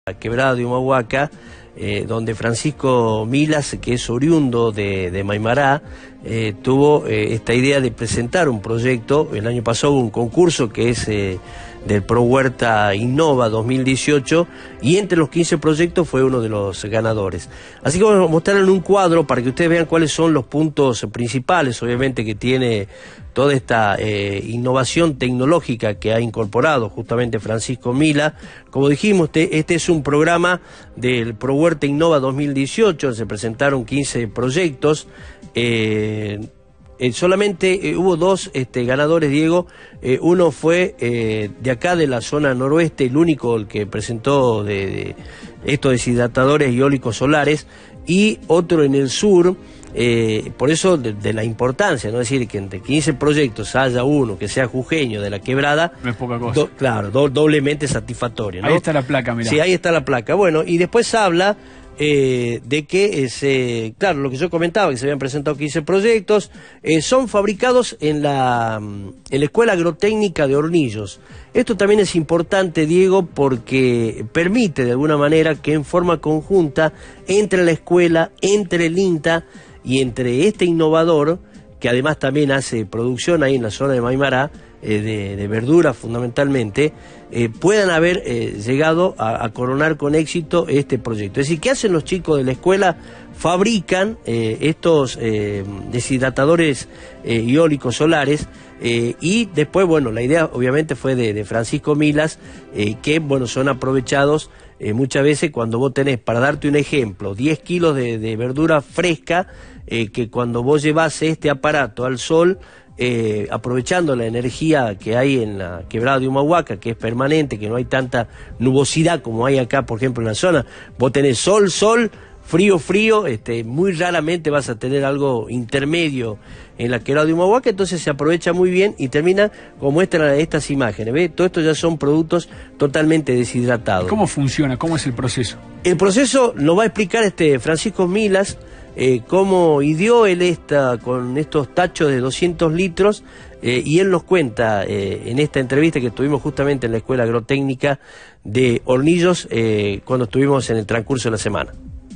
Quebrada de Humahuaca, donde Francisco Milas, que es oriundo de Maimará, tuvo esta idea de presentar un proyecto. El año pasado hubo un concurso que es del Pro Huerta Innova 2018, y entre los 15 proyectos fue uno de los ganadores. Así que vamos a mostrar en un cuadro para que ustedes vean cuáles son los puntos principales, obviamente, que tiene toda esta innovación tecnológica que ha incorporado justamente Francisco Milas. Como dijimos, este es un programa del Pro Huerta Innova 2018, se presentaron 15 proyectos. Solamente hubo dos ganadores, Diego. Uno fue de acá, de la zona noroeste, el único el que presentó de estos deshidratadores eólicos solares, y otro en el sur. Por eso de la importancia, ¿no? Es decir, que entre 15 proyectos haya uno que sea jujeño, de la Quebrada, no es poca cosa. Claro, doblemente satisfactorio, ¿no? Ahí está la placa, mirá. Sí, ahí está la placa. Bueno, y después habla de que, claro, lo que yo comentaba, que se habían presentado 15 proyectos, son fabricados en la Escuela Agrotécnica de Hornillos. Esto también es importante, Diego, porque permite de alguna manera que en forma conjunta entre la escuela, entre el INTA y entre este innovador, que además también hace producción ahí en la zona de Maimará, de verduras fundamentalmente, puedan haber llegado a coronar con éxito este proyecto. Es decir, ¿qué hacen los chicos de la escuela? Fabrican estos deshidratadores eólicos solares, y después, bueno, la idea obviamente fue de Francisco Milas, que, bueno, son aprovechados muchas veces cuando vos tenés, para darte un ejemplo, 10 kilos de verdura fresca, que cuando vos llevás este aparato al sol, aprovechando la energía que hay en la Quebrada de Humahuaca, que es permanente, que no hay tanta nubosidad como hay acá, por ejemplo, en la zona. Vos tenés sol, frío, muy raramente vas a tener algo intermedio en la Quebrada de Humahuaca, entonces se aprovecha muy bien y termina como estas imágenes. ¿Ves? Todo esto ya son productos totalmente deshidratados. ¿Cómo funciona? ¿Cómo es el proceso? El proceso lo va a explicar Francisco Milas, cómo ideó él con estos tachos de 200 litros, y él nos cuenta en esta entrevista que tuvimos justamente en la Escuela Agrotécnica de Hornillos, cuando estuvimos en el transcurso de la semana.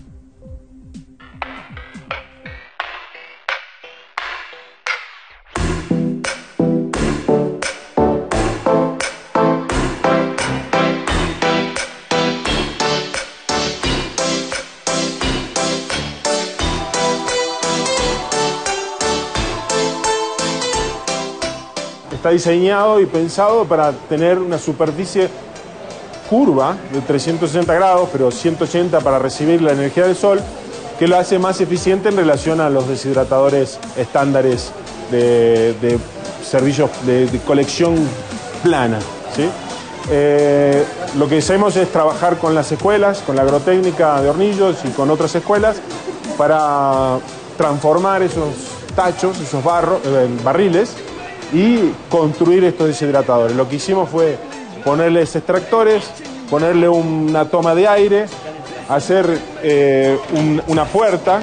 Está diseñado y pensado para tener una superficie curva de 360 grados, pero 180 para recibir la energía del sol, que lo hace más eficiente en relación a los deshidratadores estándares de servicios de colección plana, ¿sí? Lo que hacemos es trabajar con las escuelas, con la agrotécnica de Hornillos y con otras escuelas, para transformar esos tachos, esos barriles, y construir estos deshidratadores. Lo que hicimos fue ponerles extractores, ponerle una toma de aire, hacer una puerta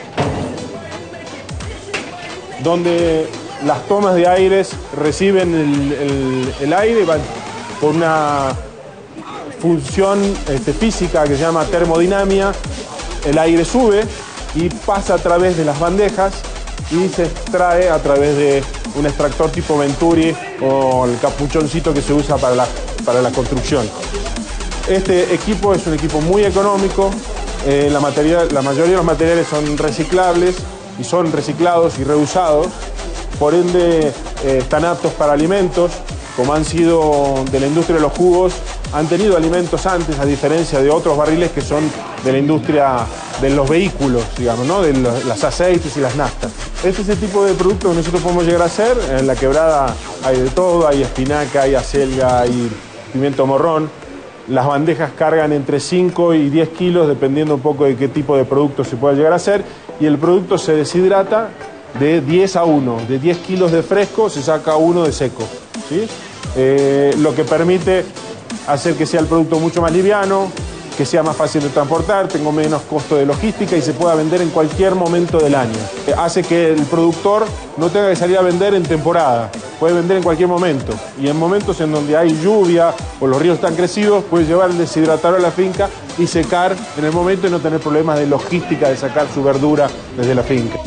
donde las tomas de aire reciben el aire, van por una función física que se llama termodinámica. El aire sube y pasa a través de las bandejas y se extrae a través de un extractor tipo Venturi o el capuchoncito que se usa para la construcción. Este equipo es un equipo muy económico, la mayoría de los materiales son reciclables y son reciclados y reusados, por ende están aptos para alimentos, como han sido de la industria de los jugos. Han tenido alimentos antes, a diferencia de otros barriles que son de la industria de los vehículos, digamos, ¿no? De los aceites y las naftas. Este es el tipo de producto que nosotros podemos llegar a hacer. En la Quebrada hay de todo, hay espinaca, hay acelga, hay pimiento morrón. Las bandejas cargan entre 5 y 10 kilos, dependiendo un poco de qué tipo de producto se pueda llegar a hacer. Y el producto se deshidrata de 10 a 1. De 10 kilos de fresco se saca 1 de seco, ¿sí? Lo que permite hacer que sea el producto mucho más liviano, que sea más fácil de transportar, tengo menos costo de logística y se pueda vender en cualquier momento del año. Hace que el productor no tenga que salir a vender en temporada, puede vender en cualquier momento. Y en momentos en donde hay lluvia o los ríos están crecidos, puede llevar el deshidratador a la finca y secar en el momento y no tener problemas de logística de sacar su verdura desde la finca.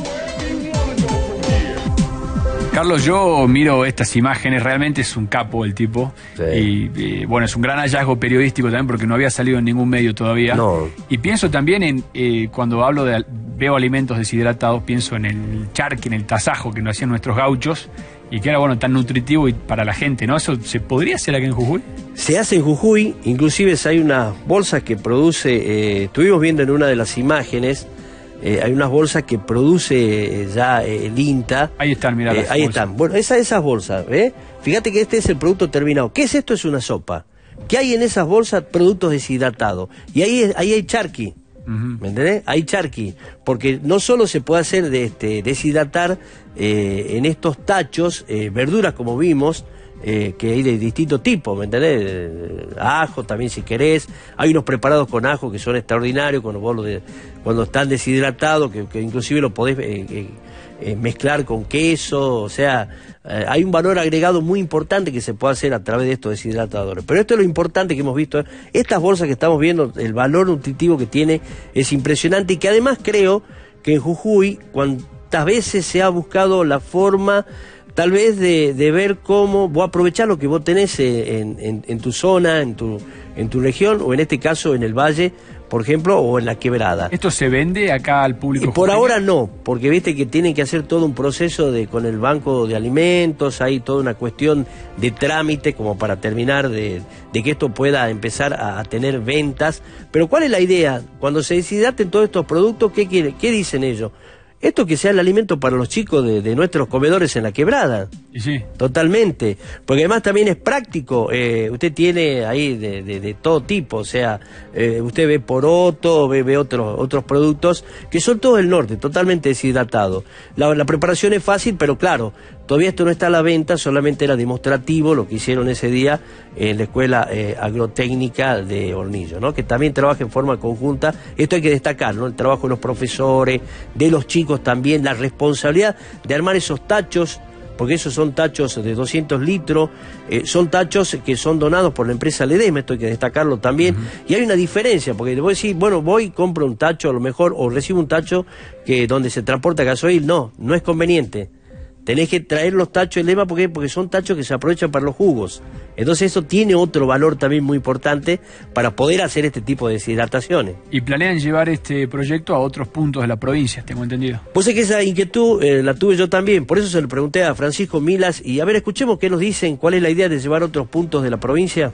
Carlos, yo miro estas imágenes, realmente es un capo el tipo. Sí. Y bueno, es un gran hallazgo periodístico también porque no había salido en ningún medio todavía. No. Y pienso también en, cuando hablo veo alimentos deshidratados, pienso en el charqui, en el tasajo que nos hacían nuestros gauchos y que era, bueno, tan nutritivo y para la gente, ¿no? ¿Eso se podría hacer aquí en Jujuy? Se hace en Jujuy, inclusive hay unas bolsas que produce, estuvimos viendo en una de las imágenes, hay unas bolsas que produce ya el INTA. Ahí están, mirá. Ahí están. Bueno, esas bolsas, fíjate que este es el producto terminado. ¿Qué es esto? Es una sopa. ¿Qué hay en esas bolsas? Productos deshidratados. Y ahí hay charqui. ¿Me entendés? Hay charqui. Porque no solo se puede hacer deshidratar en estos tachos verduras como vimos, que hay de distintos tipos, ¿me entendés? Ajo también si querés, hay unos preparados con ajo que son extraordinarios cuando están deshidratados, que inclusive lo podés mezclar con queso, o sea, hay un valor agregado muy importante que se puede hacer a través de estos deshidratadores. Pero esto es lo importante que hemos visto, estas bolsas que estamos viendo, el valor nutritivo que tiene es impresionante y que además creo que en Jujuy, cuantas veces se ha buscado la forma tal vez de ver cómo vos aprovechar lo que vos tenés en tu zona, en tu región, o en este caso en el valle, por ejemplo, o en la quebrada. ¿Esto se vende acá al público? Y por ahora no, porque viste que tienen que hacer todo un proceso con el banco de alimentos, hay toda una cuestión de trámite como para terminar de que esto pueda empezar a tener ventas. Pero ¿cuál es la idea? Cuando se deshidraten todos estos productos, ¿qué dicen ellos? Esto que sea el alimento para los chicos de nuestros comedores en la quebrada. Y sí. Totalmente. Porque además también es práctico. Usted tiene ahí de todo tipo. O sea, usted ve poroto, ve otros productos que son todos del norte, totalmente deshidratados. La preparación es fácil, pero claro, todavía esto no está a la venta, solamente era demostrativo lo que hicieron ese día en la Escuela Agrotécnica de Hornillo, ¿no? Que también trabaja en forma conjunta. Esto hay que destacar, ¿no? El trabajo de los profesores, de los chicos también, la responsabilidad de armar esos tachos, porque esos son tachos de 200 litros, son tachos que son donados por la empresa Ledesma, esto hay que destacarlo también, y hay una diferencia, porque vos decís, bueno, voy y compro un tacho a lo mejor, o recibo un tacho donde se transporta gasoil, no es conveniente. Tenés que traer los tachos de lema porque son tachos que se aprovechan para los jugos. Entonces eso tiene otro valor también muy importante para poder hacer este tipo de deshidrataciones. Y planean llevar este proyecto a otros puntos de la provincia, tengo entendido. Pues es que esa inquietud la tuve yo también, por eso se lo pregunté a Francisco Milas. Y a ver, escuchemos qué nos dicen, cuál es la idea de llevar a otros puntos de la provincia.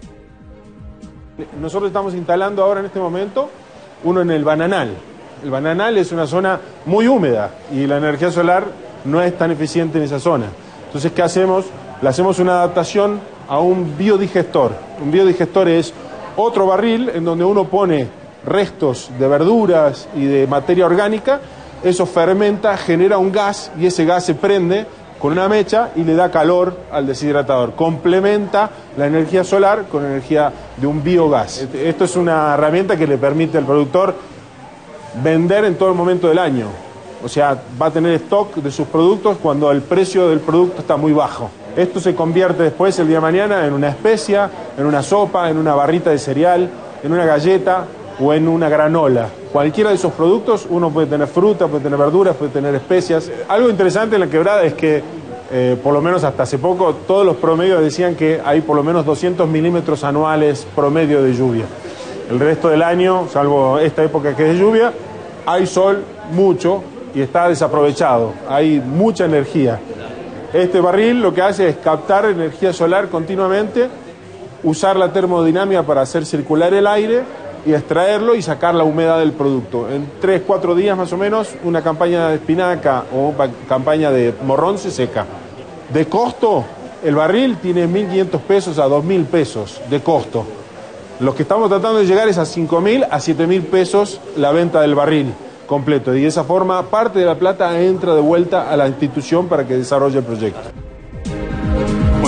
Nosotros estamos instalando ahora en este momento uno en el Bananal. El Bananal es una zona muy húmeda y la energía solar no es tan eficiente en esa zona. Entonces, ¿qué hacemos? Le hacemos una adaptación a un biodigestor. Un biodigestor es otro barril en donde uno pone restos de verduras y de materia orgánica, eso fermenta, genera un gas y ese gas se prende con una mecha y le da calor al deshidratador. Complementa la energía solar con energía de un biogás. Esto es una herramienta que le permite al productor vender en todo el momento del año. O sea, va a tener stock de sus productos cuando el precio del producto está muy bajo. Esto se convierte después el día de mañana en una especia, en una sopa, en una barrita de cereal, en una galleta o en una granola. Cualquiera de esos productos, uno puede tener fruta, puede tener verduras, puede tener especias. Algo interesante en la quebrada es que, por lo menos hasta hace poco, todos los promedios decían que hay por lo menos 200 milímetros anuales promedio de lluvia. El resto del año, salvo esta época que es de lluvia, hay sol mucho y está desaprovechado, hay mucha energía. Este barril lo que hace es captar energía solar continuamente, usar la termodinámica para hacer circular el aire y extraerlo y sacar la humedad del producto. En 3-4 días más o menos, una campaña de espinaca o campaña de morrón se seca. De costo, el barril tiene 1.500 pesos a 2.000 pesos de costo. Lo que estamos tratando de llegar es a 5.000 a 7.000 pesos la venta del barril completo, y de esa forma parte de la plata entra de vuelta a la institución para que desarrolle el proyecto. Bueno,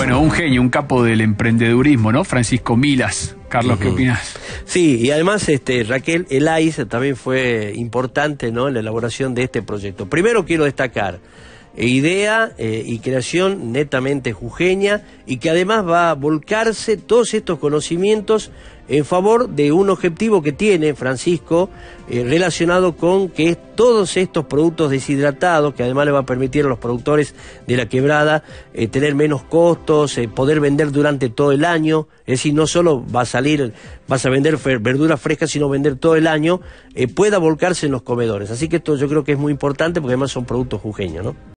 Bueno, un genio, un capo del emprendedurismo, ¿no? Francisco Milas. Carlos, ¿qué opinas? Sí, y además Raquel Elais también fue importante, ¿no?, en la elaboración de este proyecto. Primero quiero destacar idea y creación netamente jujeña, y que además va a volcarse todos estos conocimientos en favor de un objetivo que tiene Francisco relacionado con que todos estos productos deshidratados, que además le va a permitir a los productores de la quebrada tener menos costos, poder vender durante todo el año, es decir, no solo vas a vender verduras frescas, sino vender todo el año, pueda volcarse en los comedores. Así que esto yo creo que es muy importante, porque además son productos jujeños, ¿no?